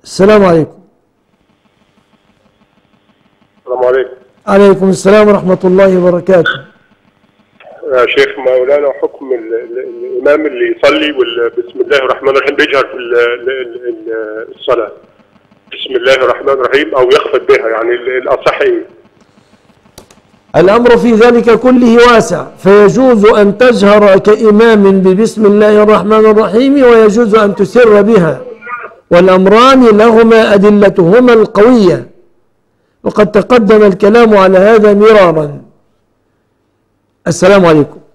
السلام عليكم. السلام عليكم. عليكم السلام ورحمة الله وبركاته. يا شيخ مولانا، حكم الإمام اللي يصلي بسم الله الرحمن الرحيم بيجهر في الصلاة بسم الله الرحمن الرحيم أو يخفض بها، يعني الأصح إيه؟ الأمر في ذلك كله واسع، فيجوز أن تجهر كإمام ببسم الله الرحمن الرحيم، ويجوز أن تسر بها، والأمران لهما أدلتهما القوية، وقد تقدم الكلام على هذا مرارا. السلام عليكم.